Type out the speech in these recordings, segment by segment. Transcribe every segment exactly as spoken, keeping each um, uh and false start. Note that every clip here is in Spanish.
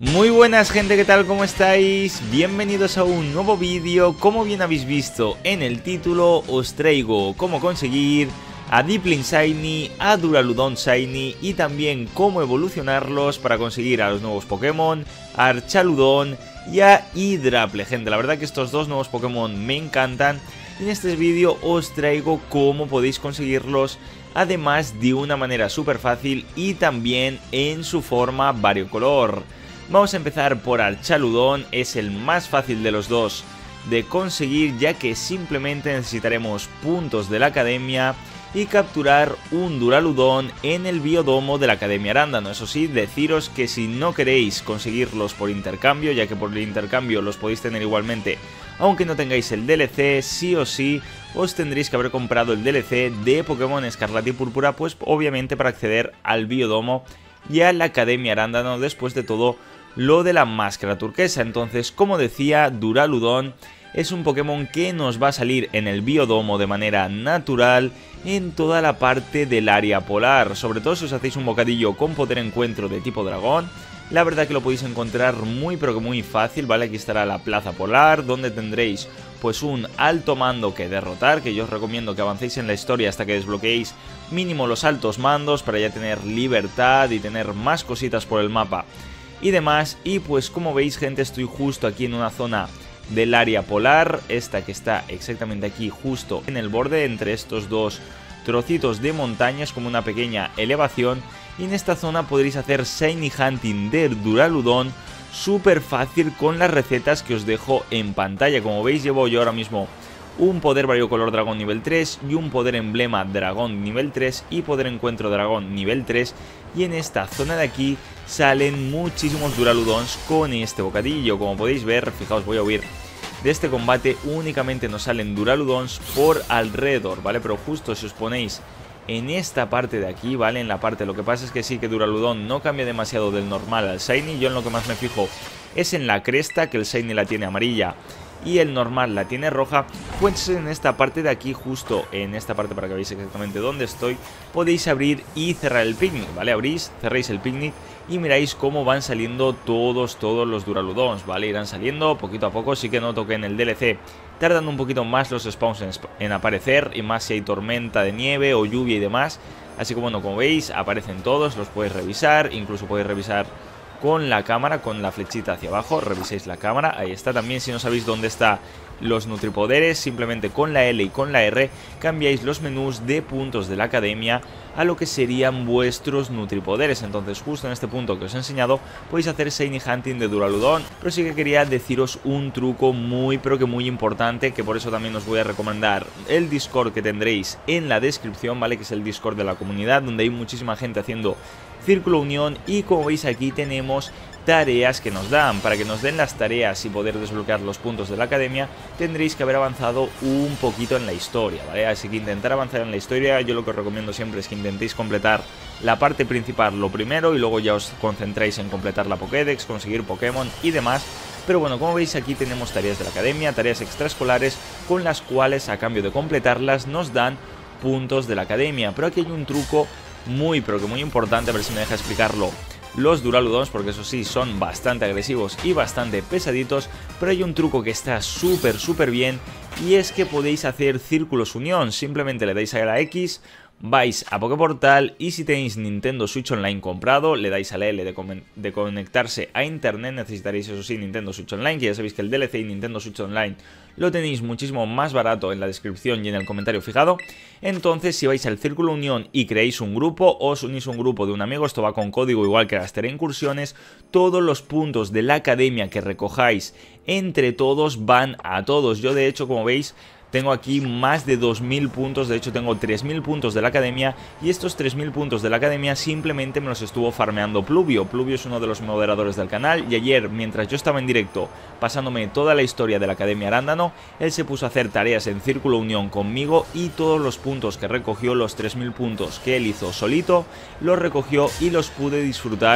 Muy buenas gente, ¿qué tal? ¿Cómo estáis? Bienvenidos a un nuevo vídeo. Como bien habéis visto en el título, os traigo cómo conseguir a Dipplin Shiny, a Duraludon Shiny y también cómo evolucionarlos para conseguir a los nuevos Pokémon, a Archaludon y a Hydraple. Gente, la verdad que estos dos nuevos Pokémon me encantan y en este vídeo os traigo cómo podéis conseguirlos, además de una manera súper fácil y también en su forma variocolor. Vamos a empezar por Archaludon, es el más fácil de los dos de conseguir, ya que simplemente necesitaremos puntos de la academia y capturar un Duraludon en el biodomo de la Academia Arándano. Eso sí, deciros que si no queréis conseguirlos por intercambio, ya que por el intercambio los podéis tener igualmente, aunque no tengáis el D L C, sí o sí os tendréis que haber comprado el D L C de Pokémon Escarlata y Púrpura, pues obviamente para acceder al biodomo y a la Academia Arándano después de todo lo de la máscara turquesa. Entonces, como decía, Duraludon es un Pokémon que nos va a salir en el biodomo de manera natural en toda la parte del área polar. Sobre todo si os hacéis un bocadillo con poder encuentro de tipo dragón, la verdad que lo podéis encontrar muy pero que muy fácil, ¿vale? Aquí estará la plaza polar, donde tendréis pues un alto mando que derrotar, que yo os recomiendo que avancéis en la historia hasta que desbloqueéis mínimo los altos mandos para ya tener libertad y tener más cositas por el mapa y demás. Y pues como veis, gente, estoy justo aquí en una zona del área polar, esta que está exactamente aquí justo en el borde entre estos dos trocitos de montañas, como una pequeña elevación, y en esta zona podréis hacer Shiny Hunting de Duraludon súper fácil con las recetas que os dejo en pantalla. Como veis, llevo yo ahora mismo un poder variocolor dragón nivel tres y un poder emblema dragón nivel tres y poder encuentro dragón nivel tres, y en esta zona de aquí salen muchísimos Duraludons con este bocadillo. Como podéis ver, fijaos, voy a huir de este combate, únicamente nos salen Duraludons por alrededor, ¿vale? Pero justo si os ponéis en esta parte de aquí, ¿vale? En la parte, lo que pasa es que sí que Duraludon no cambia demasiado del normal al Shiny. Yo en lo que más me fijo es en la cresta, que el Shiny la tiene amarilla y el normal la tiene roja. Pues en esta parte de aquí, justo en esta parte, para que veáis exactamente dónde estoy, podéis abrir y cerrar el picnic, ¿vale? Abrís, cerréis el picnic y miráis cómo van saliendo todos, todos los Duraludons, ¿vale? Irán saliendo poquito a poco. Sí que noto que en el D L C tardan un poquito más los spawns en, en aparecer, y más si hay tormenta de nieve o lluvia y demás. Así que bueno, como veis, aparecen todos, los podéis revisar, incluso podéis revisar con la cámara, con la flechita hacia abajo, reviséis la cámara, ahí está. También, si no sabéis dónde está los nutripoderes, simplemente con la L y con la R cambiáis los menús de puntos de la academia a lo que serían vuestros nutripoderes. Entonces, justo en este punto que os he enseñado, podéis hacer Shiny Hunting de Duraludon. Pero sí que quería deciros un truco muy pero que muy importante, que por eso también os voy a recomendar el Discord que tendréis en la descripción, ¿vale? Que es el Discord de la comunidad, donde hay muchísima gente haciendo Círculo Unión. Y como veis, aquí tenemos tareas que nos dan. Para que nos den las tareas y poder desbloquear los puntos de la academia, tendréis que haber avanzado un poquito en la historia, ¿vale? Así que intentar avanzar en la historia, yo lo que os recomiendo siempre es que intentéis completar la parte principal lo primero y luego ya os concentráis en completar la Pokédex, conseguir Pokémon y demás. Pero bueno, como veis, aquí tenemos tareas de la academia, tareas extraescolares, con las cuales a cambio de completarlas nos dan puntos de la academia. Pero aquí hay un truco muy pero que muy importante, a ver si me deja explicarlo los Duraludons, porque eso sí, son bastante agresivos y bastante pesaditos. Pero hay un truco que está súper súper bien, y es que podéis hacer círculos unión. Simplemente le dais a la X, vais a Poképortal, y si tenéis Nintendo Switch Online comprado, le dais a la L de, de conectarse a internet. Necesitaréis, eso sí, Nintendo Switch Online, que ya sabéis que el D L C y Nintendo Switch Online lo tenéis muchísimo más barato en la descripción y en el comentario fijado. Entonces, si vais al Círculo Unión y creáis un grupo, os unís un grupo de un amigo, esto va con código igual que las Incursiones, todos los puntos de la academia que recojáis entre todos van a todos. Yo de hecho, como veis, tengo aquí más de dos mil puntos, de hecho tengo tres mil puntos de la academia, y estos tres mil puntos de la academia simplemente me los estuvo farmeando Pluvio. Pluvio es uno de los moderadores del canal, y ayer, mientras yo estaba en directo pasándome toda la historia de la Academia Arándano, él se puso a hacer tareas en Círculo Unión conmigo, y todos los puntos que recogió, los tres mil puntos que él hizo solito, los recogió y los pude disfrutar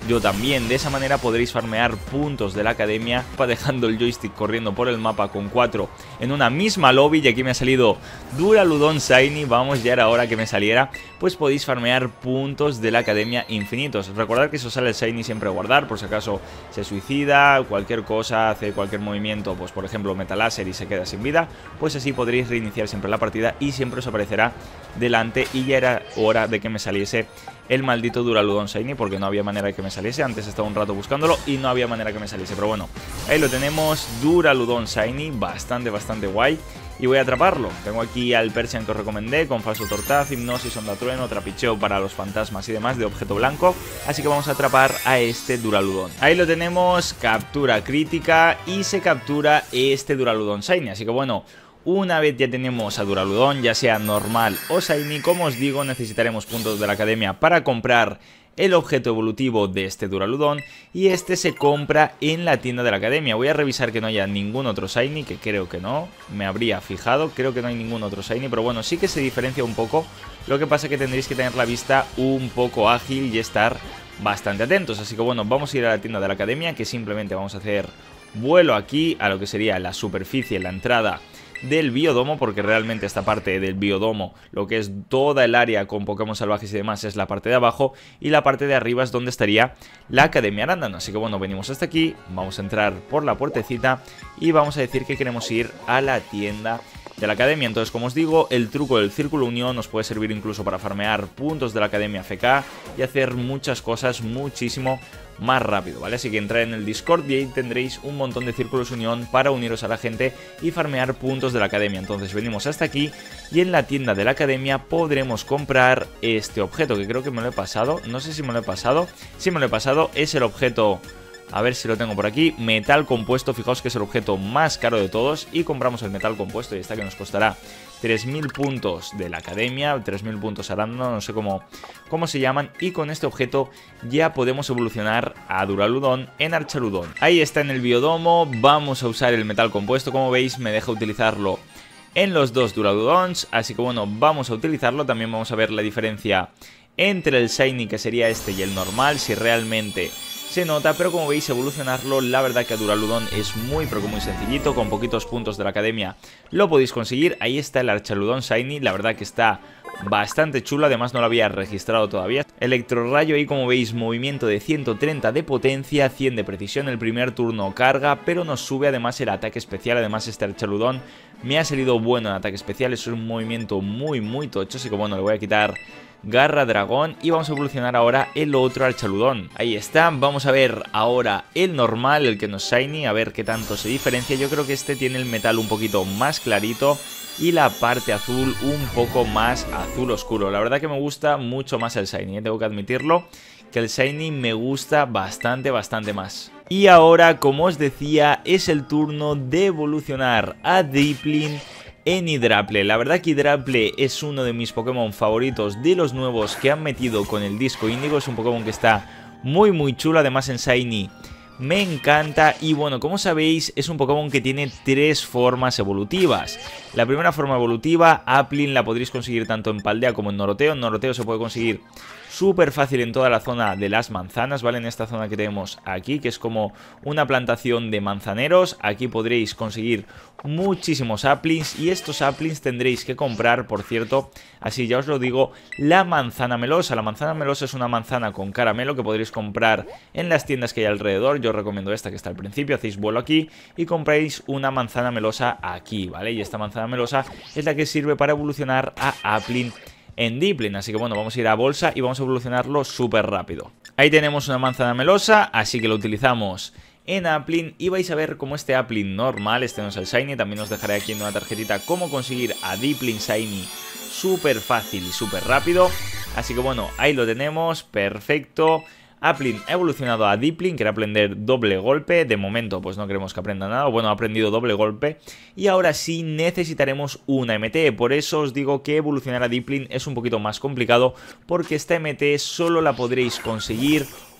yo también. De esa manera podréis farmear puntos de la academia, dejando el joystick corriendo por el mapa con cuatro en una misma lobby. Y aquí me ha salido Duraludon Shiny, vamos, ya era hora que me saliera. Pues podéis farmear puntos de la academia infinitos. Recordad que si os sale el Shiny siempre guardar, por si acaso se suicida, cualquier cosa, hace cualquier movimiento, pues por ejemplo Metal Láser y se queda sin vida, pues así podréis reiniciar siempre la partida y siempre os aparecerá delante. Y ya era hora de que me saliese el maldito Duraludon Shiny, porque no había manera de que me saliese. Antes estaba un rato buscándolo y no había manera que me saliese, pero bueno, ahí lo tenemos, Duraludon Shiny, bastante, bastante guay. Y voy a atraparlo. Tengo aquí al Persian que os recomendé, con falso tortaz, hipnosis, onda trueno, trapicheo para los fantasmas y demás de objeto blanco. Así que vamos a atrapar a este Duraludon. Ahí lo tenemos, captura crítica y se captura este Duraludon Shiny. Así que bueno, una vez ya tenemos a Duraludon, ya sea normal o Shiny, como os digo, necesitaremos puntos de la academia para comprar el objeto evolutivo de este Duraludon, y este se compra en la tienda de la academia. Voy a revisar que no haya ningún otro Shiny, que creo que no, me habría fijado, creo que no hay ningún otro Shiny, pero bueno, sí que se diferencia un poco. Lo que pasa es que tendréis que tener la vista un poco ágil y estar bastante atentos. Así que bueno, vamos a ir a la tienda de la academia, que simplemente vamos a hacer vuelo aquí a lo que sería la superficie, la entrada del biodomo, porque realmente esta parte del biodomo, lo que es toda el área con Pokémon salvajes y demás, es la parte de abajo, y la parte de arriba es donde estaría la Academia Arándano. Así que bueno, venimos hasta aquí, vamos a entrar por la puertecita y vamos a decir que queremos ir a la tienda de la academia. Entonces, como os digo, el truco del Círculo Unión nos puede servir incluso para farmear puntos de la Academia F K y hacer muchas cosas muchísimo más rápido, ¿vale? Así que entrad en el Discord y ahí tendréis un montón de círculos unión para uniros a la gente y farmear puntos de la academia. Entonces venimos hasta aquí y en la tienda de la academia podremos comprar este objeto, que creo que me lo he pasado, no sé si me lo he pasado, sí me lo he pasado, es el objeto, a ver si lo tengo por aquí, metal compuesto. Fijaos que es el objeto más caro de todos y compramos el metal compuesto y está, que nos costará tres mil puntos de la academia, tres mil puntos arándano, no sé cómo, cómo se llaman. Y con este objeto ya podemos evolucionar a Duraludon en Archaludon. Ahí está en el biodomo, vamos a usar el metal compuesto. Como veis me deja utilizarlo en los dos Duraludons, así que bueno, vamos a utilizarlo. También vamos a ver la diferencia entre el Shiny, que sería este, y el normal, si realmente se nota, pero como veis evolucionarlo, la verdad que a Duraludon es muy pero que muy sencillito, con poquitos puntos de la academia lo podéis conseguir. Ahí está el Archaludon Shiny, la verdad que está bastante chulo, además no lo había registrado todavía. Electrorrayo y como veis movimiento de ciento treinta de potencia, cien de precisión, el primer turno carga, pero nos sube además el ataque especial. Además este Archaludon me ha salido bueno en ataque especial, es un movimiento muy muy tocho, así que bueno, le voy a quitar Garra Dragón y vamos a evolucionar ahora el otro Archaludon. Ahí está, vamos a ver ahora el normal, el que nos Shiny, a ver qué tanto se diferencia. Yo creo que este tiene el metal un poquito más clarito y la parte azul un poco más azul oscuro. La verdad que me gusta mucho más el Shiny, ¿eh? Tengo que admitirlo, que el Shiny me gusta bastante, bastante más. Y ahora, como os decía, es el turno de evolucionar a Drifloon en Hydraple. La verdad que Hydraple es uno de mis Pokémon favoritos de los nuevos que han metido con el disco Índigo. Es un Pokémon que está muy muy chulo, además en Shiny me encanta. Y bueno, como sabéis, es un Pokémon que tiene tres formas evolutivas. La primera forma evolutiva, Applin, la podréis conseguir tanto en Paldea como en Noroteo. En Noroteo se puede conseguir súper fácil en toda la zona de las manzanas, ¿vale? En esta zona que tenemos aquí, que es como una plantación de manzaneros. Aquí podréis conseguir muchísimos Applins y estos Applins tendréis que comprar, por cierto, así ya os lo digo, la manzana melosa. La manzana melosa es una manzana con caramelo que podréis comprar en las tiendas que hay alrededor. Yo os recomiendo esta que está al principio, hacéis vuelo aquí y compráis una manzana melosa aquí, ¿vale? Y esta manzana melosa es la que sirve para evolucionar a Applin en Drifloon, así que bueno, vamos a ir a bolsa y vamos a evolucionarlo súper rápido. Ahí tenemos una manzana melosa, así que lo utilizamos en Applin y vais a ver cómo este Applin normal, este no es el Shiny, también os dejaré aquí en una tarjetita cómo conseguir a Drifloon Shiny súper fácil y súper rápido. Así que bueno, ahí lo tenemos, perfecto. Applin ha evolucionado a Drifloon, quiere aprender doble golpe. De momento pues no queremos que aprenda nada. Bueno, ha aprendido doble golpe. Y ahora sí necesitaremos una M T. Por eso os digo que evolucionar a Drifloon es un poquito más complicado, porque esta M T solo la podréis conseguir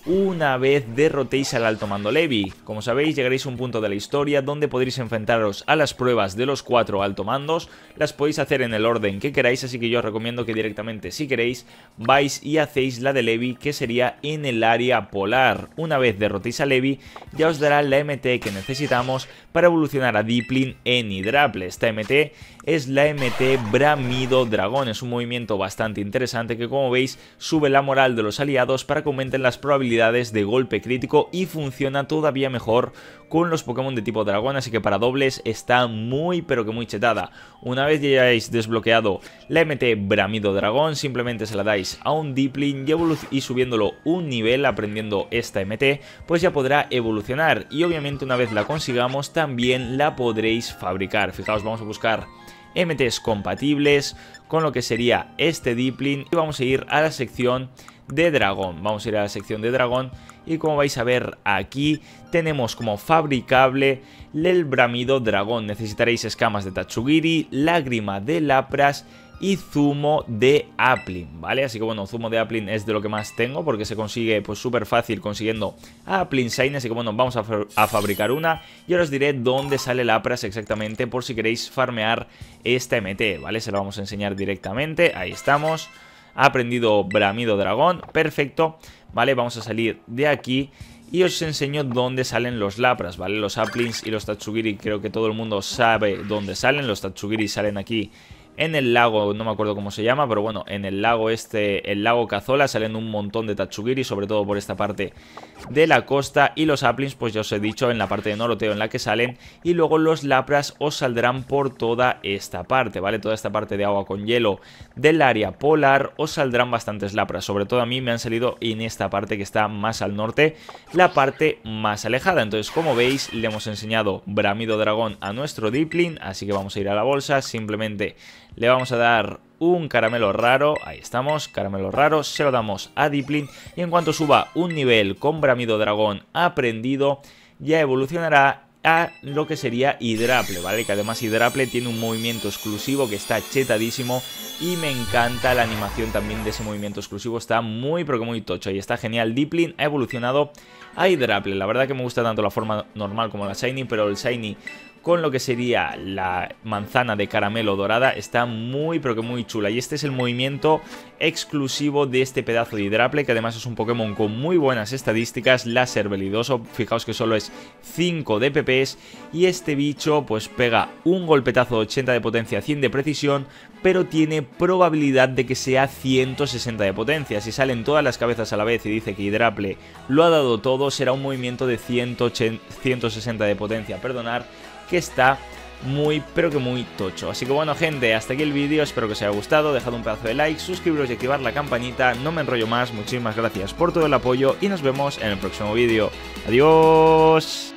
una vez derrotéis al alto mando Levi. Como sabéis, llegaréis a un punto de la historia donde podréis enfrentaros a las pruebas de los cuatro alto mandos. Las podéis hacer en el orden que queráis, así que yo os recomiendo que directamente, si queréis, vais y hacéis la de Levi, que sería en el área polar. Una vez derrotéis a Levi, ya os dará la M T que necesitamos para evolucionar a Deepling en Hydraple. Esta M T es la M T Bramido Dragón. Es un movimiento bastante interesante que, como veis, sube la moral de los aliados para que aumenten las probabilidades de golpe crítico y funciona todavía mejor con los Pokémon de tipo dragón, así que para dobles está muy pero que muy chetada. Una vez ya hayáis desbloqueado la M T Bramido Dragón, simplemente se la dais a un Deepling y, y subiéndolo un nivel, aprendiendo esta M T, pues ya podrá evolucionar, y obviamente una vez la consigamos también la podréis fabricar. Fijaos, vamos a buscar M Ts compatibles con lo que sería este Deepling y vamos a ir a la sección de dragón. Vamos a ir a la sección de dragón y, como vais a ver aquí, tenemos como fabricable el Bramido Dragón. Necesitaréis escamas de Tatsugiri, lágrima de Lapras y zumo de Applin, ¿vale? Así que bueno, zumo de Applin es de lo que más tengo porque se consigue pues súper fácil consiguiendo Applin Shine, así que bueno, vamos a, fa a fabricar una y ahora os diré dónde sale Lapras exactamente por si queréis farmear esta M T, ¿vale? Se la vamos a enseñar directamente, ahí estamos. Ha aprendido Bramido Dragón, perfecto, ¿vale? Vamos a salir de aquí y os enseño dónde salen los Lapras, ¿vale? Los Applins y los Tatsugiri, creo que todo el mundo sabe dónde salen. Los Tatsugiri salen aquí en el lago, no me acuerdo cómo se llama, pero bueno, en el lago este, el lago Cazola, salen un montón de Tatsugiri, sobre todo por esta parte de la costa, y los Applins, pues ya os he dicho, en la parte de Noroteo en la que salen, y luego los Lapras os saldrán por toda esta parte, ¿vale? Toda esta parte de agua con hielo del área polar, os saldrán bastantes Lapras, sobre todo a mí me han salido en esta parte que está más al norte, la parte más alejada. Entonces, como veis, le hemos enseñado Bramido Dragón a nuestro Deepling, así que vamos a ir a la bolsa, simplemente le vamos a dar un caramelo raro, ahí estamos, caramelo raro, se lo damos a Deepling y en cuanto suba un nivel con Bramido Dragón aprendido, ya evolucionará a lo que sería Hydraple, ¿vale? Que además Hydraple tiene un movimiento exclusivo que está chetadísimo y me encanta la animación también de ese movimiento exclusivo, está muy pero que muy tocho y está genial. Deepling ha evolucionado a Hydraple, la verdad que me gusta tanto la forma normal como la Shiny, pero el Shiny con lo que sería la manzana de caramelo dorada está muy pero que muy chula, y este es el movimiento exclusivo de este pedazo de Hydraple, que además es un Pokémon con muy buenas estadísticas, láser velidoso, fijaos que solo es cinco de P Ps y este bicho pues pega un golpetazo de ochenta de potencia, cien de precisión, pero tiene probabilidad de que sea ciento sesenta de potencia. Si salen todas las cabezas a la vez y dice que Hydraple lo ha dado todo, será un movimiento de ciento sesenta de potencia, perdonar, que está muy pero que muy tocho. Así que bueno, gente, hasta aquí el vídeo, espero que os haya gustado, dejad un pedazo de like, suscribiros y activar la campanita, no me enrollo más, muchísimas gracias por todo el apoyo y nos vemos en el próximo vídeo. Adiós.